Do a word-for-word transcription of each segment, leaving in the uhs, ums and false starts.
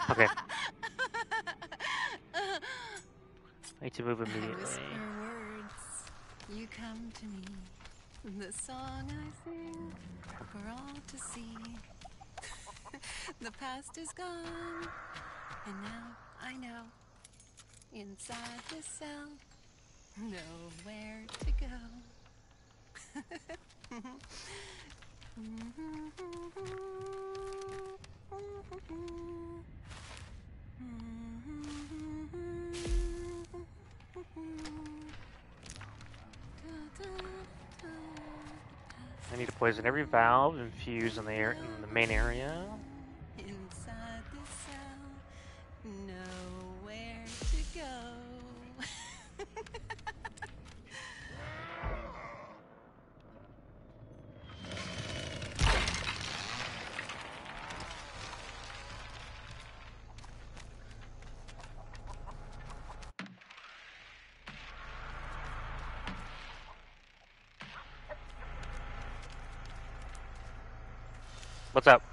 Okay. I need to move immediately. I whisper words, you come to me. The song I sing for all to see. The past is gone, and now I know. Inside this cell, nowhere to go. I need to poison every valve and fuse in the air in the main area. Inside this cell, nowhere to go. What's up?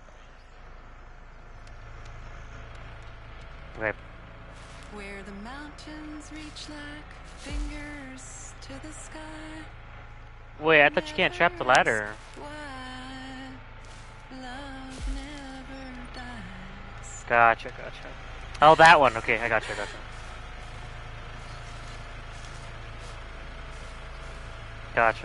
Okay. Where the mountains reach like fingers to the sky. Wait, I thought you can't trap the ladder. Why love never dies. Gotcha, gotcha. Oh, that one. Okay, I gotcha, gotcha. Gotcha.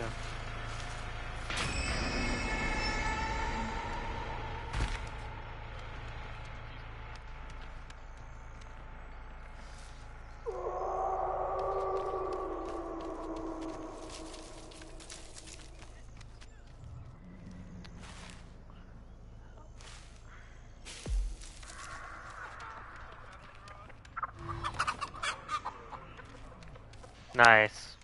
Nice.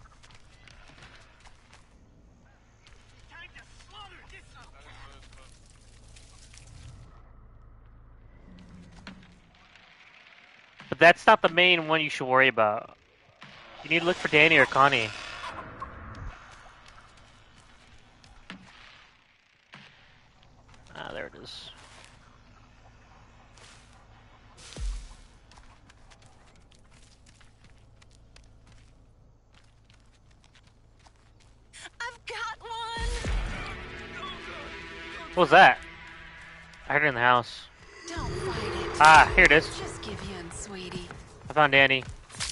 But that's not the main one you should worry about. You need to look for Danny or Connie. Ah, there it is. I've got one. What was that? I heard it in the house. Don't fight it. Ah, here it is. Just give in, sweetie. I found Danny.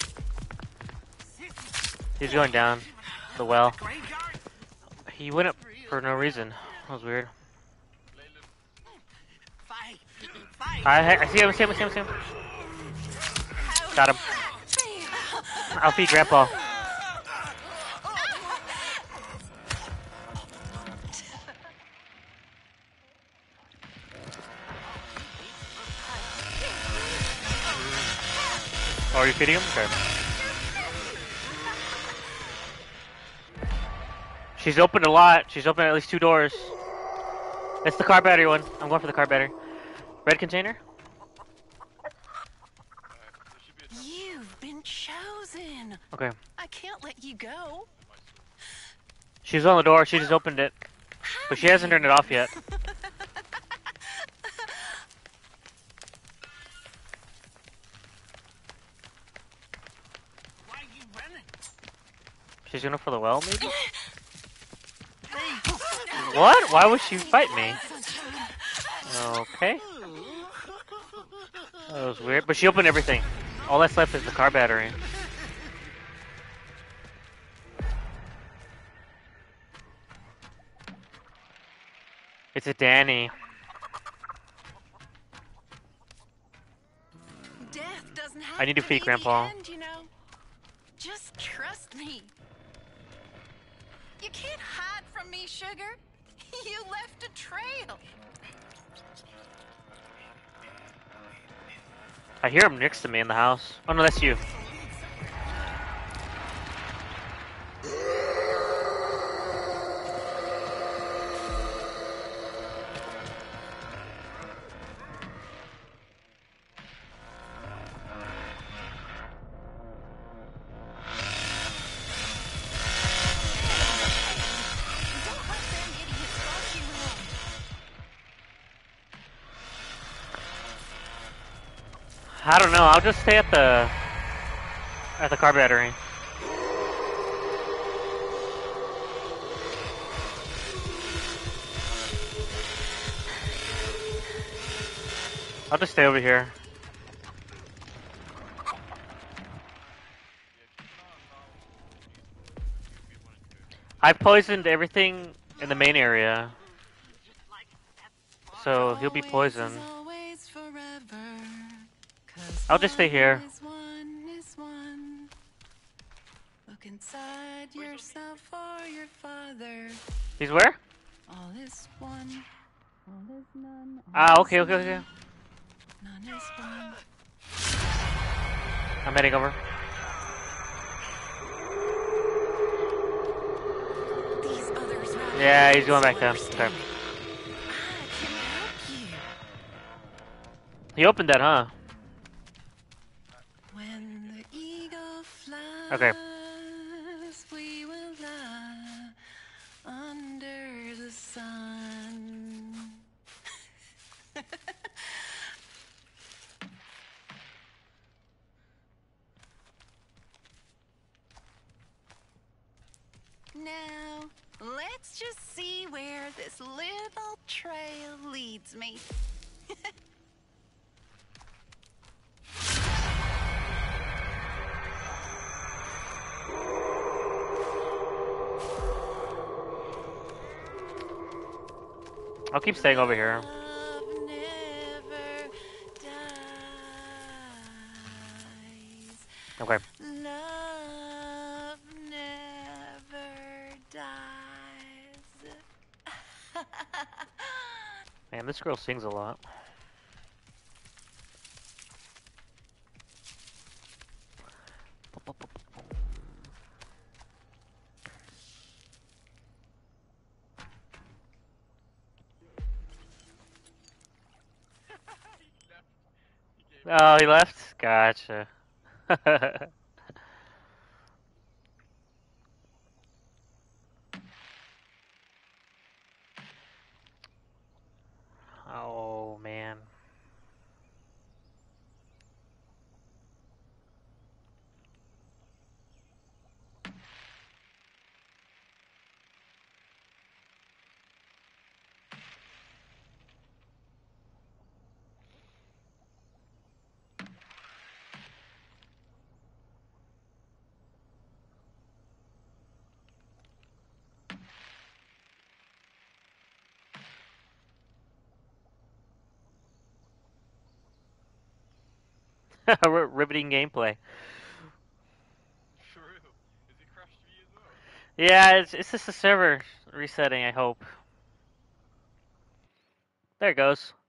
He's going down the well. He went up for no reason. That was weird. I, I see him, I see him, I see him, I see him. Got him. I'll feed Grandpa. Oh, are you feeding him? Okay. She's opened a lot. She's opened at least two doors. It's the car battery one. I'm going for the car battery. Red container? You've been chosen. Okay. I can't let you go. She's on the door. She just opened it. But she hasn't turned it off yet. Why are you running? She's going for the well, maybe? What? Why would she fight me? Okay. That was weird. But she opened everything. All that's left is the car battery. It's a Danny. Death doesn't have I need to to feed be Grandpa. the end, you know. Just trust me. You can't hide from me, sugar. You left a trail. I hear him next to me in the house. Oh no, that's you. Don't let them idiots boss you around. I don't know. I'll just stay at the at the car battery. I'll just stay over here. I poisoned everything in the main area, so he'll be poisoned. I'll just stay here. Look inside yourself or your father. He's where? All is one. All is none. Ah, okay, okay, okay. None is one. I'm heading over. These others Yeah, he's going back down. Okay. I can help you. He opened that, huh? When the eagle flies, Okay. we will lie under the sun. Now, let's just see where this little trail leads me. I'll keep staying over here. Love never dies. Okay. Love never dies. Man, this girl sings a lot. Oh, he left? Gotcha. Oh, man. Riveting gameplay. For real? Is it crashed for you as well? Yeah, it's, it's just the server resetting, I hope. There it goes.